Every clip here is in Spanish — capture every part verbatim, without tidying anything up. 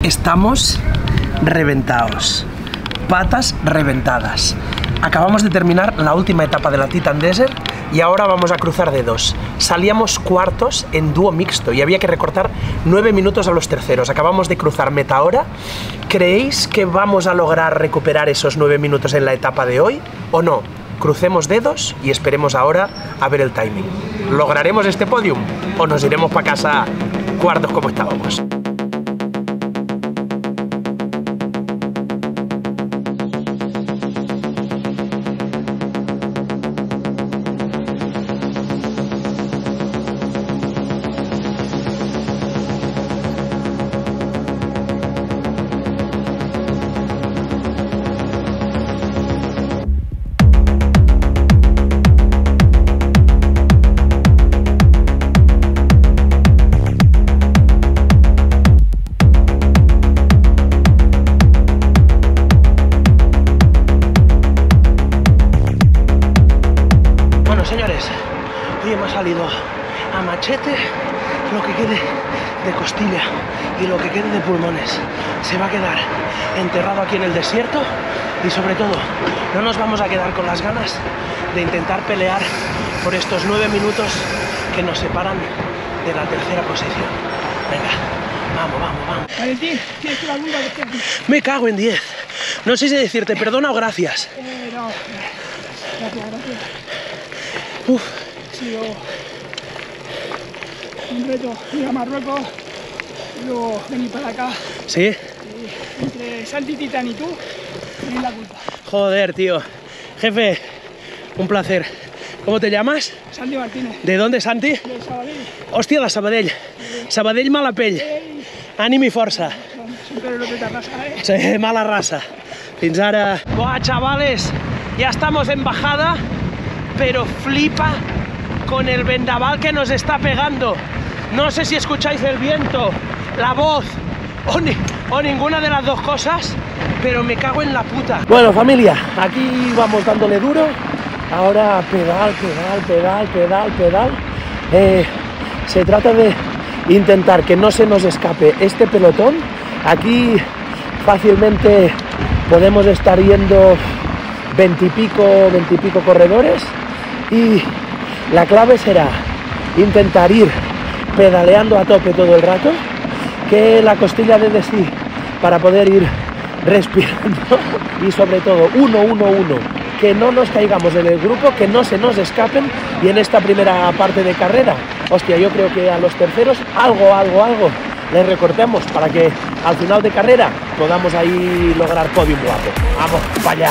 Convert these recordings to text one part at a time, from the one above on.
Estamos reventados, patas reventadas. Acabamos de terminar la última etapa de la Titan Desert y ahora vamos a cruzar dedos. Salíamos cuartos en dúo mixto y había que recortar nueve minutos a los terceros. Acabamos de cruzar meta hora. ¿Creéis que vamos a lograr recuperar esos nueve minutos en la etapa de hoy o no? Crucemos dedos y esperemos ahora a ver el timing. ¿Lograremos este podium o nos iremos para casa cuartos como estábamos? Hoy hemos salido a machete, lo que quede de costilla y lo que quede de pulmones se va a quedar enterrado aquí en el desierto y sobre todo no nos vamos a quedar con las ganas de intentar pelear por estos nueve minutos que nos separan de la tercera posición. Venga, vamos, vamos, vamos. Valentín, ¿tienes una duda? Me cago en diez. No sé si decirte perdona o gracias. Eh, no, gracias, gracias. Uf. Ha sido un reto ir a Marruecos y luego venir para acá. ¿Sí? Y entre Santi Titan y tú, tenéis la culpa. Joder, tío. Jefe, un placer. ¿Cómo te llamas? Santi Martínez. ¿De dónde, Santi? De Sabadell. Hòstia, de Sabadell. Sabadell, mala pell. Ànim i força. Siempre lo que te arrasa, ¿eh? Sí, mala raza. Fins ara. Buah, chavales, ya estamos en bajada, pero flipa con el vendaval que nos está pegando. No sé si escucháis el viento, la voz o, ni, o ninguna de las dos cosas, pero me cago en la puta. Bueno, familia, aquí vamos dándole duro. Ahora pedal, pedal, pedal, pedal, pedal. Eh, se trata de intentar que no se nos escape este pelotón. Aquí fácilmente podemos estar yendo veintipico, veintipico corredores y la clave será intentar ir pedaleando a tope todo el rato, que la costilla dé de sí para poder ir respirando y sobre todo uno, uno, uno, que no nos caigamos en el grupo, que no se nos escapen y en esta primera parte de carrera, hostia, yo creo que a los terceros algo, algo, algo les recortemos para que al final de carrera podamos ahí lograr podium guapo. ¡Vamos para allá!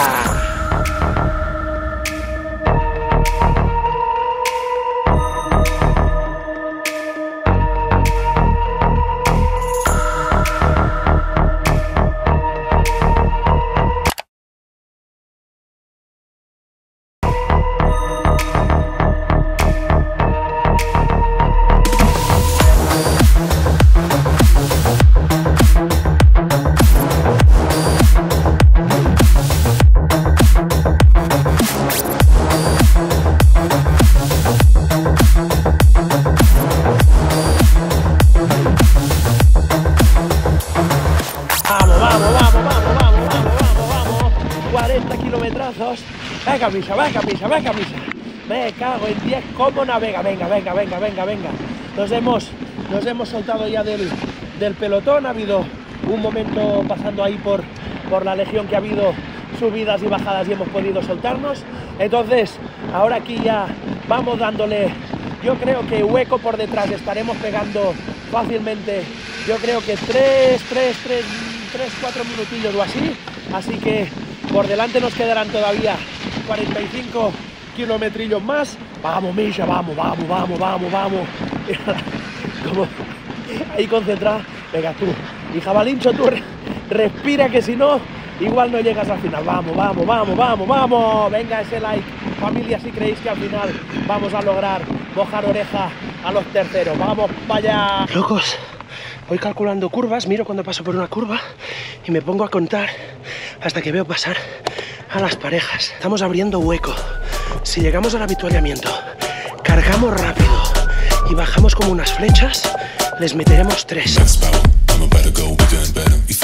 cuarenta kilometrazos. Venga, misa, venga, misa, venga, misa. Me cago en diez, cómo navega. Venga, venga, venga, venga, venga. Nos hemos, nos hemos soltado ya del, del pelotón. Ha habido un momento pasando ahí por, por la legión que ha habido subidas y bajadas y hemos podido soltarnos. Entonces, ahora aquí ya vamos dándole, yo creo que hueco por detrás. Estaremos pegando fácilmente, yo creo que tres, tres, tres, tres, cuatro minutillos o así. Así que por delante nos quedarán todavía cuarenta y cinco kilometrillos más. Vamos, Misha, vamos, vamos, vamos, vamos, vamos. Como ahí concentrada. Venga tú. Y Jabalincho, tú respira, que si no, igual no llegas al final. Vamos, vamos, vamos, vamos, vamos. Venga ese like, familia, si creéis que al final vamos a lograr mojar oreja a los terceros. Vamos para allá. Locos, voy calculando curvas, miro cuando paso por una curva y me pongo a contar hasta que veo pasar a las parejas. Estamos abriendo hueco. Si llegamos al avituallamiento, cargamos rápido y bajamos como unas flechas, les meteremos tres.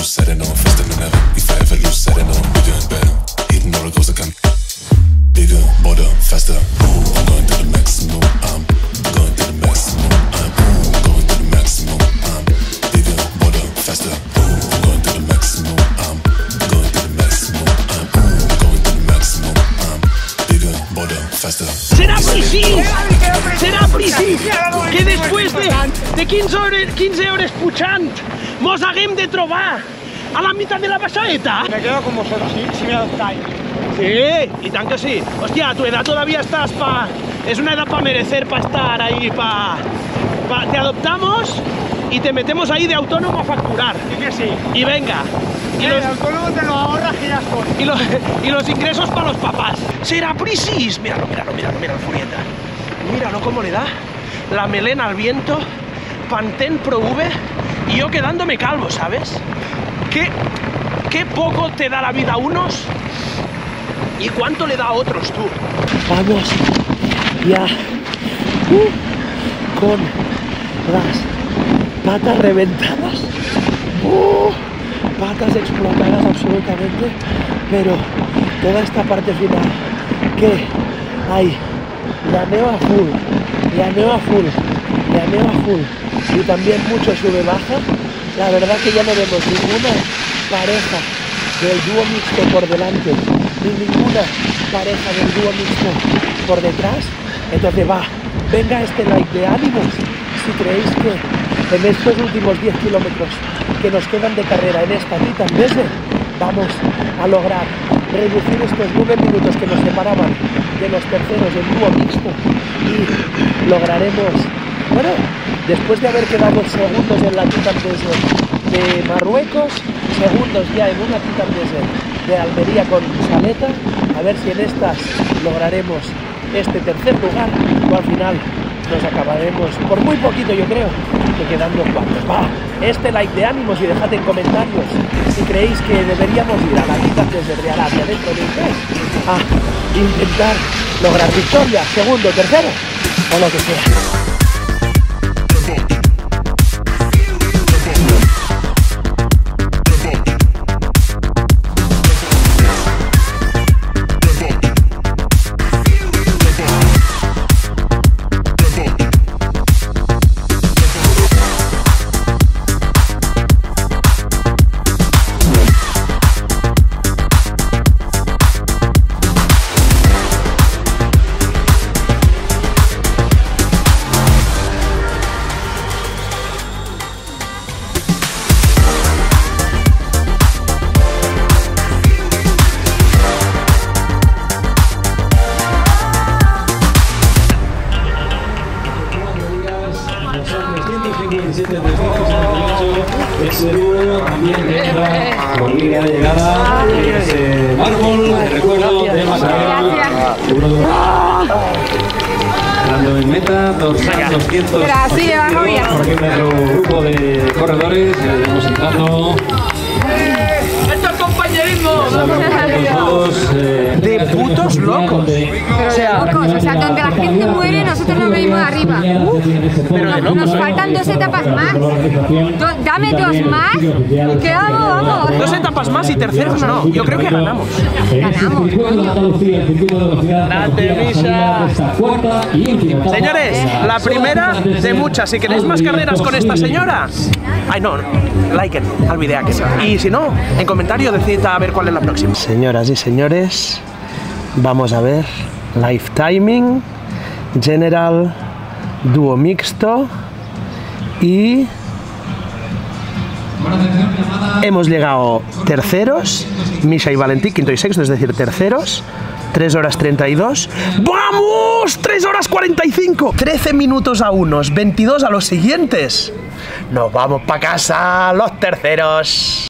lose, set it on faster than ever. If I ever lose, set it on bigger and better. Hitting roller coaster come bigger, bolder, faster. Ooh, I'm going to the maximum. I'm going to the maximum. I'm ooh, going to the maximum. I'm bigger, bolder, faster. Ooh, I'm going to the maximum. I'm going to the maximum. I'm ooh, going to the maximum. I'm bigger, bolder, faster. Serà precís! Serà precís! Que després de, de quinze hores, quinze hores pujant mos haguem de trobar a la mitad de la pasadeta. Me quedo con vosotros, si, si me adoptáis. Sí, y tan que sí. Hostia, a tu edad todavía estás pa... Es una edad para merecer, para estar ahí, para... Pa... Te adoptamos y te metemos ahí de autónomo a facturar. Sí que sí. Y venga. Y El los, autónomo te lo ahorras que ya estoy. y los, y los ingresos para los papás. Será precís. Míralo, míralo, míralo, míralo, Furieta. Míralo cómo le da la melena al viento. Pantene Pro V y yo quedándome calvo, ¿sabes? ¿Qué, qué poco te da la vida a unos y cuánto le da a otros, tú? Vamos ya uh, con las patas reventadas, uh, patas explotadas absolutamente, pero toda esta parte final que hay llaneo a full, llaneo a full, llaneo a full y también mucho sube-baja. La verdad que ya no vemos ninguna pareja del dúo mixto por delante ni ninguna pareja del dúo mixto por detrás. Entonces va, venga este like de ánimos si creéis que en estos últimos diez kilómetros que nos quedan de carrera en esta Titan Desert vamos a lograr reducir estos nueve minutos que nos separaban de los terceros del dúo mixto y lograremos, bueno, después de haber quedado segundos en la Titan Desert de Marruecos, segundos ya en una Titan Desert de Almería con Saleta, a ver si en estas lograremos este tercer lugar o al final nos acabaremos, por muy poquito yo creo, que quedando cuartos. Va, este like de ánimos y dejad en comentarios si creéis que deberíamos ir a la Titan Desert de Arabia dentro de un mes a intentar lograr victoria, segundo, tercero o lo que sea. Ese dúo también entra por línea de llegada, ese mármol, el recuerdo de Masaguera, uno de los... Entrando en meta, doscientos. Gracias, novia. Por aquí nuestro grupo de corredores, iremos entrando. ¡Esto es compañerismo! Todos, eh, De putos locos. Pero de locos, o sea, donde la gente muere, nosotros nos venimos arriba. Pero de locos. Nos faltan dos etapas más. Do- dame dos más. Que vamos, vamos. Dos etapas más y terceros no. Yo creo que ganamos. Ganamos. Grande, Misha. Señores, la primera de muchas. Si queréis más carreras con esta señora, ay no, liken al video que sea. Y si no, en comentario decid a ver cuál es la próxima. Señoras y señores, vamos a ver Life Timing, General, Dúo Mixto y hemos llegado terceros, Misha y Valentín, quinto y sexto, es decir, terceros. tres horas treinta y dos. ¡Vamos! tres horas cuarenta y cinco. trece minutos a unos, veintidós a los siguientes. Nos vamos para casa, los terceros.